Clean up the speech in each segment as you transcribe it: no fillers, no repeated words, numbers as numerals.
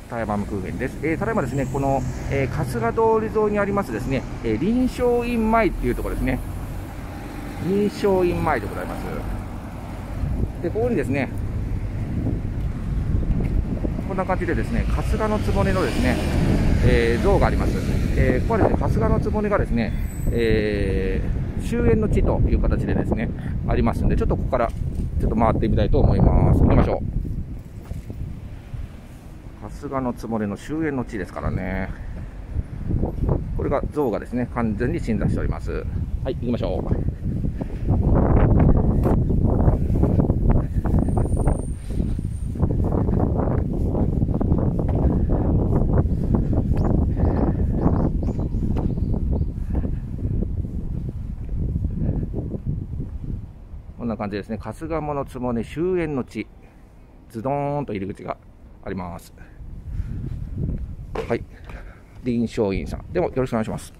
タイバームクーヘンです。ただいまですね、この、春日通り沿いにありますですね、臨床院前っていうところですね。臨床院前でございます。で、ここにですね、こんな感じでですね、春日の局のですね、像があります。ここはですね、春日の局がですね、終焉の地という形でですね、ありますんで、ちょっとここからちょっと回ってみたいと思います。行きましょう。春日の局の終焉の地ですからね。これが像がですね、完全に鎮座しております。はい、行きましょう。こんな感じですね。春日の局終焉の地。ズドーンと入り口があります。はい。臨床院さん。でもよろしくお願いします。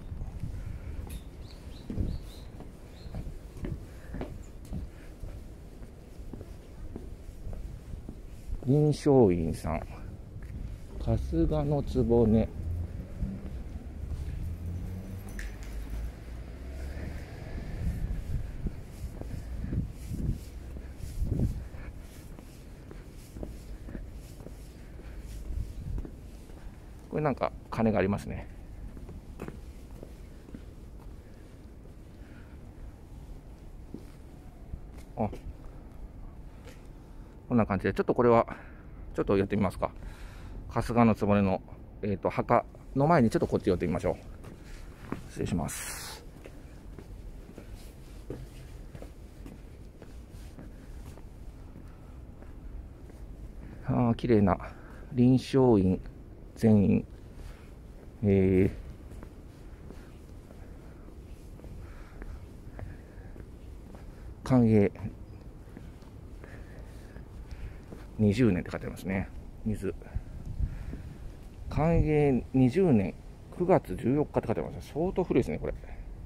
臨床院さん。春日の局。これなんか鐘がありますね。あ、こんな感じで、ちょっとこれはちょっとやってみますか。春日の局の墓の前にちょっとこっち寄ってみましょう。失礼します。ああ、綺麗な臨床院全員。寛永20年って書いてありますね。水。寛永20年9月14日って書いてあります。相当古いですね、これ。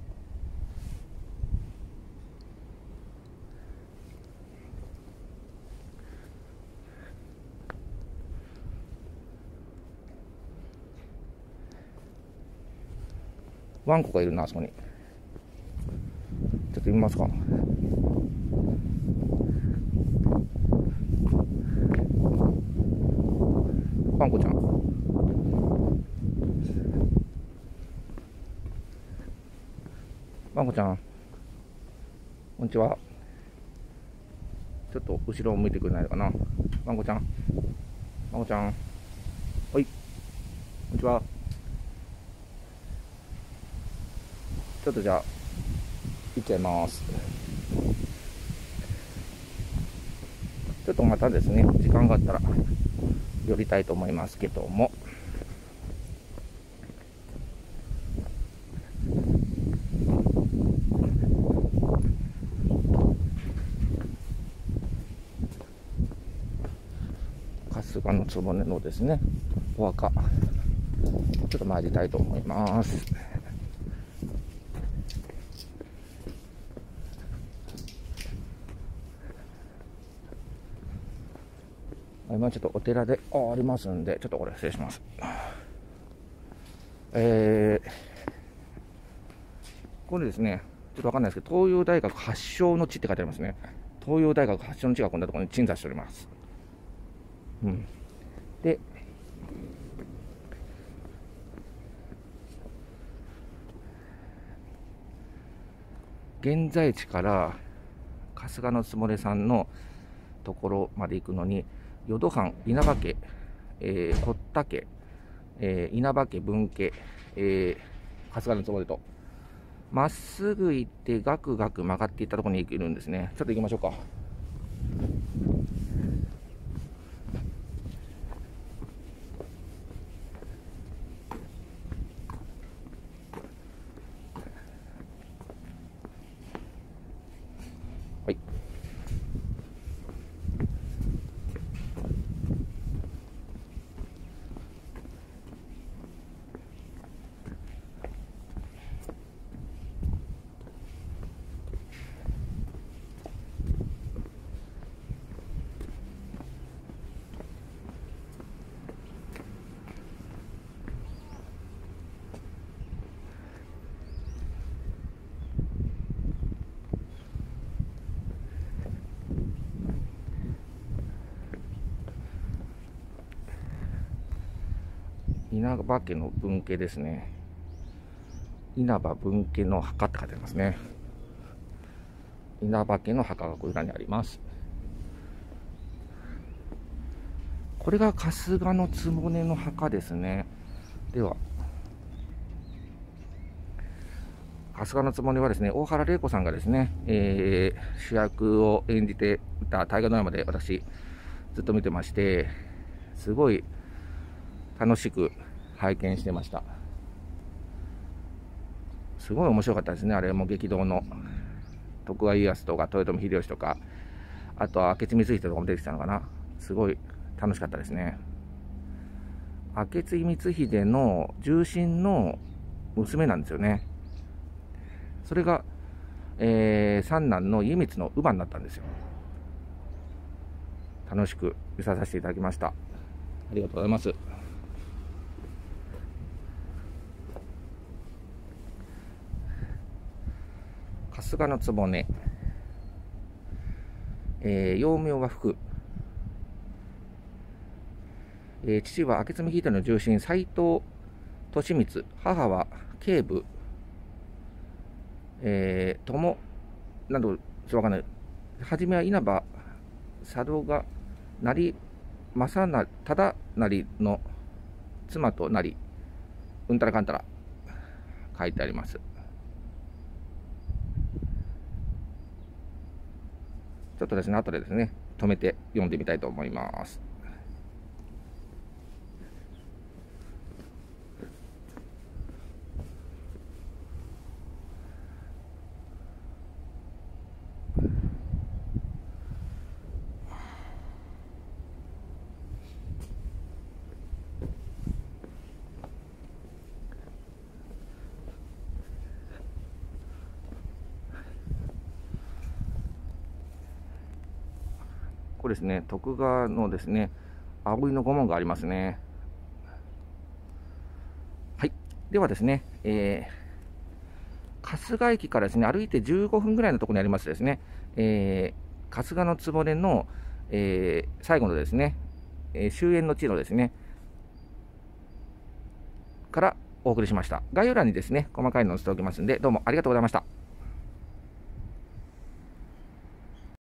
ワンコがいるな、あそこに。ちょっと見ますか。ワンコちゃん。ワンコちゃん。こんにちは。ちょっと後ろを向いてくれないかな。ワンコちゃん。ワンコちゃん。はい。こんにちは。ちょっとじゃあ、行っちゃいます。ちょっとまたですね、時間があったら寄りたいと思いますけども。春日の局のですね、お墓、ちょっと参りたいと思います。今ちょっとお寺でありますんで、ちょっとこれ失礼します。これですね、ちょっとわかんないですけど、東洋大学発祥の地って書いてありますね。東洋大学発祥の地がこんなところに鎮座しております。うん。で、現在地から春日の局さんのところまで行くのに、淀藩、稲葉家、堀田家、稲葉家、分家、春日の局と、まっすぐ行ってガクガク曲がっていったところに行けるんですね。ちょっと行きましょうか。はい。 稲葉家の分家ですね。稲葉分家の墓って書いてありますね。稲葉家の墓が裏にあります。これが春日の局の墓ですね。では、春日の局はですね、大原麗子さんがですね、主役を演じていた大河ドラマで私、ずっと見てまして、すごい楽しく拝見してました。すごい面白かったですね、あれも激動の。徳川家康とか豊臣秀吉とか、あとは明智光秀とかも出てきたのかな。すごい楽しかったですね。明智光秀の重臣の娘なんですよね。それが、三男の家光の乳母になったんですよ。楽しく見させていただきました。ありがとうございます。春日の局、幼名は福。父は明智光秀の重臣斎藤利光、母は警部、友などわかんない。はじめは稲葉佐渡が成正成忠成の妻となり、うんたらかんたら書いてあります。ちょっとですね、後でですね、止めて読んでみたいと思います。これですね、徳川のですね、葵の御紋がありますね。はい。ではですね、春日駅からですね、歩いて15分ぐらいのところにありますですね、春日の局の、最後のですね、終焉の地のですね、からお送りしました。概要欄にですね、細かいのを載せておきますんで、どうもありがとうございました。